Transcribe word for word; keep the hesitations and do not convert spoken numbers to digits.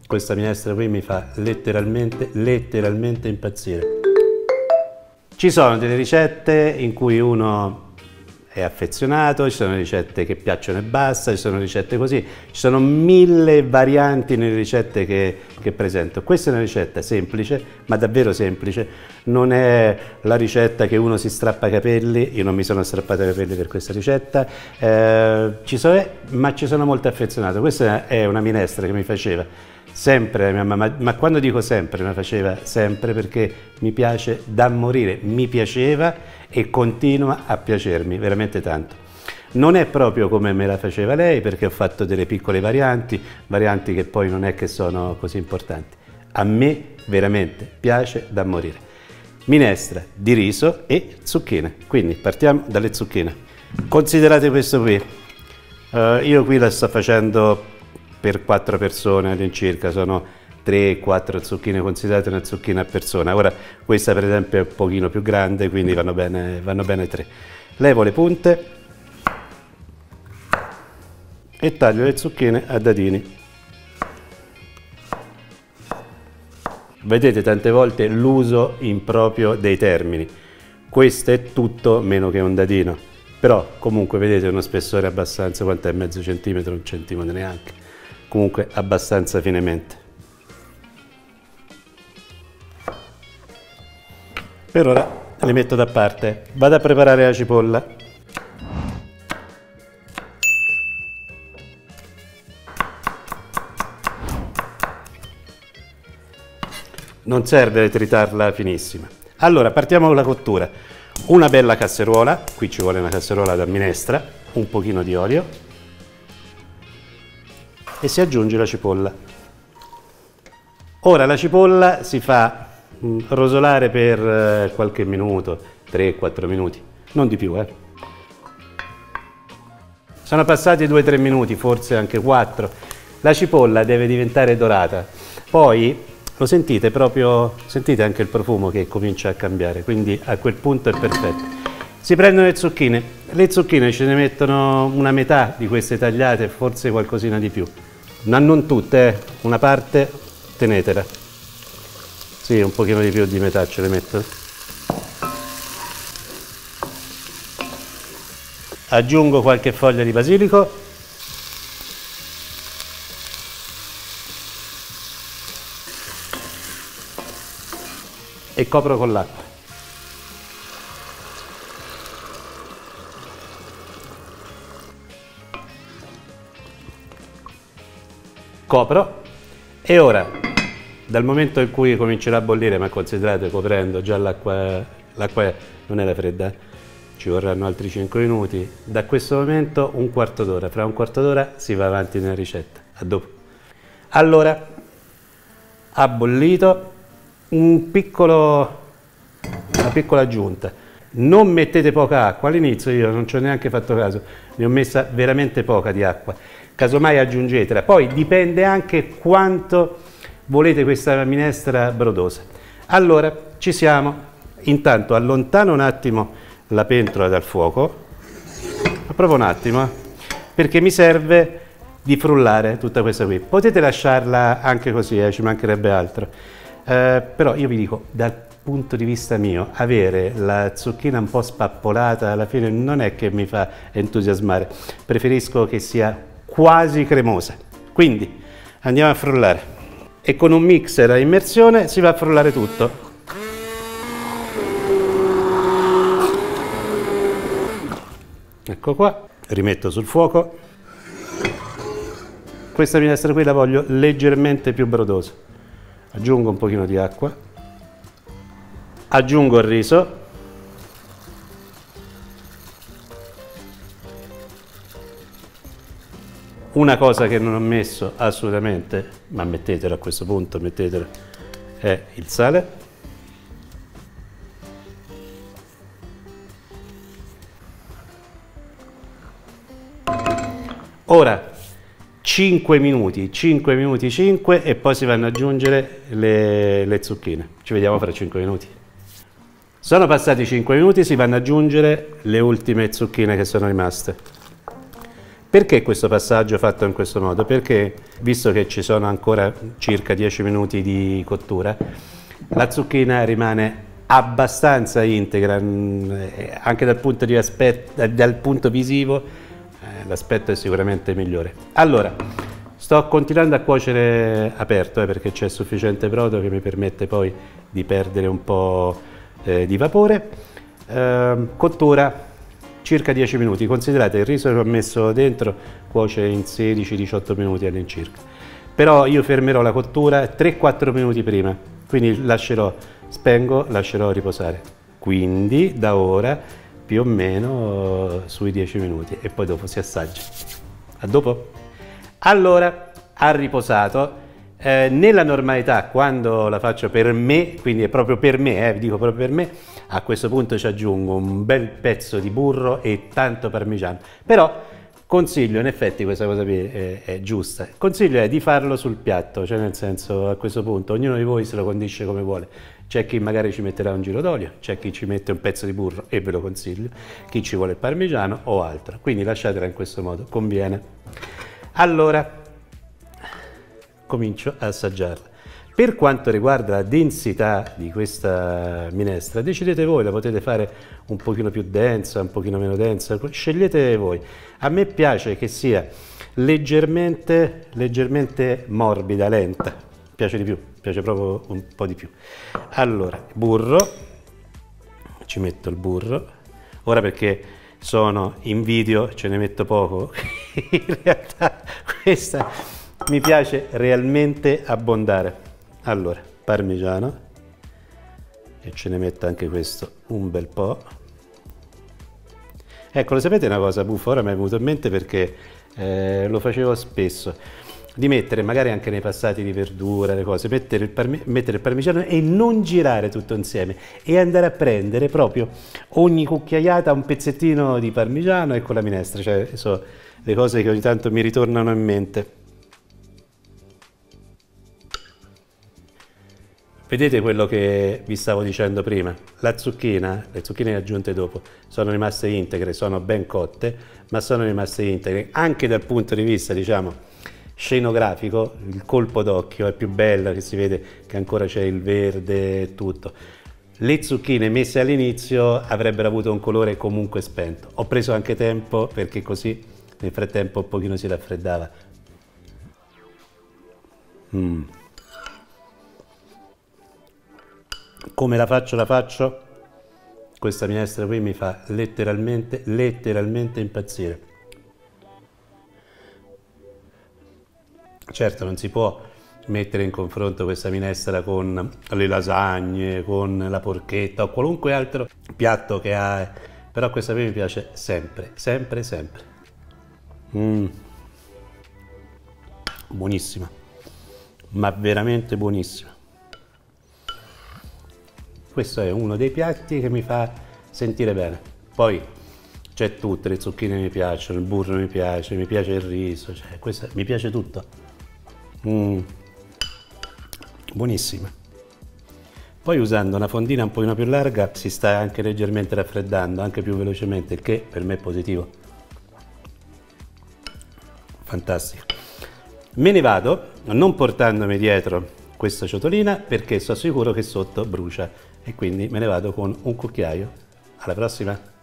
Questa minestra qui mi fa letteralmente, letteralmente impazzire. Ci sono delle ricette in cui uno è affezionato, ci sono ricette che piacciono e basta, ci sono ricette così, ci sono mille varianti nelle ricette che, che presento. Questa è una ricetta semplice, ma davvero semplice, non è la ricetta che uno si strappa i capelli, io non mi sono strappato i capelli per questa ricetta, eh, ci sono, ma ci sono molto affezionato. Questa è una minestra che mi faceva sempre mia mamma, ma quando dico sempre, me la faceva sempre perché mi piace da morire, mi piaceva e continua a piacermi veramente tanto. Non è proprio come me la faceva lei perché ho fatto delle piccole varianti, varianti che poi non è che sono così importanti. A me veramente piace da morire. Minestra di riso e zucchine, quindi partiamo dalle zucchine. Considerate questo qui, uh, io qui la sto facendo per quattro persone all'incirca, sono tre quattro zucchine, considerate una zucchina a persona. Ora questa per esempio è un pochino più grande, quindi vanno bene, vanno bene tre. Levo le punte e taglio le zucchine a dadini. Vedete tante volte l'uso improprio dei termini. Questo è tutto meno che un dadino, però comunque vedete uno spessore abbastanza, quanto è, mezzo centimetro, un centimetro neanche. Comunque abbastanza finemente. Per ora le metto da parte, vado a preparare la cipolla. Non serve tritarla finissima. Allora partiamo con la cottura. Una bella casseruola, qui ci vuole una casseruola da minestra, un pochino di olio e si aggiunge la cipolla. Ora la cipolla si fa mh, rosolare per eh, qualche minuto, tre quattro minuti, non di più. Eh. Sono passati due tre minuti, forse anche quattro. La cipolla deve diventare dorata, poi lo sentite proprio, sentite anche il profumo che comincia a cambiare, quindi a quel punto è perfetto. Si prendono le zucchine, le zucchine ce ne mettono una metà di queste tagliate, forse qualcosina di più. Ma non tutte, eh. Una parte tenetela. Sì, un pochino di più di metà ce le metto. Aggiungo qualche foglia di basilico. E copro con l'acqua. Copro e ora, dal momento in cui comincerà a bollire, ma considerate coprendo già l'acqua, l'acqua non era fredda, ci vorranno altri cinque minuti, da questo momento un quarto d'ora, fra un quarto d'ora si va avanti nella ricetta, a dopo. Allora, ha bollito, un piccolo, una piccola aggiunta, non mettete poca acqua, all'inizio io non ci ho neanche fatto caso, ne ho messa veramente poca di acqua. Casomai aggiungetela, poi dipende anche quanto volete questa minestra brodosa. Allora, ci siamo. Intanto allontano un attimo la pentola dal fuoco, ma proprio un attimo, eh, perché mi serve di frullare tutta questa qui. Potete lasciarla anche così, eh, ci mancherebbe altro. Eh, però io vi dico, dal punto di vista mio, avere la zucchina un po' spappolata alla fine non è che mi fa entusiasmare. Preferisco che sia quasi cremosa, quindi andiamo a frullare e con un mixer a immersione si va a frullare tutto. Ecco qua, rimetto sul fuoco. Questa minestra qui la voglio leggermente più brodosa, aggiungo un pochino di acqua, aggiungo il riso. Una cosa che non ho messo assolutamente, ma mettetelo a questo punto, mettetelo, è il sale. Ora cinque minuti, cinque minuti, cinque e poi si vanno ad aggiungere le, le zucchine. Ci vediamo fra cinque minuti. Sono passati cinque minuti, si vanno ad aggiungere le ultime zucchine che sono rimaste. Perché questo passaggio fatto in questo modo? Perché, visto che ci sono ancora circa dieci minuti di cottura, la zucchina rimane abbastanza integra, anche dal punto, di aspetto, dal punto visivo, eh, l'aspetto è sicuramente migliore. Allora, sto continuando a cuocere aperto, eh, perché c'è sufficiente brodo che mi permette poi di perdere un po' eh, di vapore. Eh, cottura circa dieci minuti. Considerate il riso che ho messo dentro cuoce in sedici diciotto minuti all'incirca. Però io fermerò la cottura tre quattro minuti prima, quindi lascerò, spengo, lascerò riposare. Quindi da ora più o meno sui dieci minuti e poi dopo si assaggia. A dopo? Allora, ha riposato. Eh, nella normalità, quando la faccio per me, quindi è proprio per me, eh, dico proprio per me, a questo punto ci aggiungo un bel pezzo di burro e tanto parmigiano. Però consiglio, in effetti questa cosa qui è, è giusta, consiglio è di farlo sul piatto, cioè nel senso, a questo punto ognuno di voi se lo condisce come vuole. C'è chi magari ci metterà un giro d'olio, c'è chi ci mette un pezzo di burro e ve lo consiglio, chi ci vuole il parmigiano o altro, quindi lasciatela in questo modo, conviene. Allora, comincio a assaggiarla. Per quanto riguarda la densità di questa minestra, decidete voi, la potete fare un pochino più densa, un pochino meno densa, scegliete voi. A me piace che sia leggermente, leggermente morbida, lenta, piace di più, piace proprio un po' di più. Allora, burro, ci metto il burro, ora perché sono in video ce ne metto poco, in realtà questa mi piace realmente abbondare. Allora, parmigiano, e ce ne metto anche questo un bel po'. Ecco, lo sapete una cosa buffa? Ora mi è venuto in mente perché eh, lo facevo spesso, di mettere magari anche nei passati di verdura, le cose, mettere il, parmi mettere il parmigiano e non girare tutto insieme e andare a prendere proprio ogni cucchiaiata un pezzettino di parmigiano e con la minestra, cioè sono le cose che ogni tanto mi ritornano in mente. Vedete quello che vi stavo dicendo prima? La zucchina, le zucchine aggiunte dopo, sono rimaste integre, sono ben cotte, ma sono rimaste integre. Anche dal punto di vista, diciamo, scenografico, il colpo d'occhio è più bello, che si vede che ancora c'è il verde e tutto. Le zucchine messe all'inizio avrebbero avuto un colore comunque spento. Ho preso anche tempo perché così nel frattempo un pochino si raffreddava. Mm. Come la faccio? La faccio? Questa minestra qui mi fa letteralmente, letteralmente impazzire. Certo, non si può mettere in confronto questa minestra con le lasagne, con la porchetta o qualunque altro piatto che ha, però questa qui mi piace sempre, sempre, sempre. Mm. Buonissima, ma veramente buonissima. Questo è uno dei piatti che mi fa sentire bene. Poi c'è tutto, le zucchine mi piacciono, il burro mi piace, mi piace il riso, cioè, questo, mi piace tutto. Mm. Buonissima. Poi usando una fondina un pochino più larga si sta anche leggermente raffreddando, anche più velocemente, il che per me è positivo. Fantastico. Me ne vado, non portandomi dietro questa ciotolina perché sono sicuro che sotto brucia e quindi me ne vado con un cucchiaio. Alla prossima!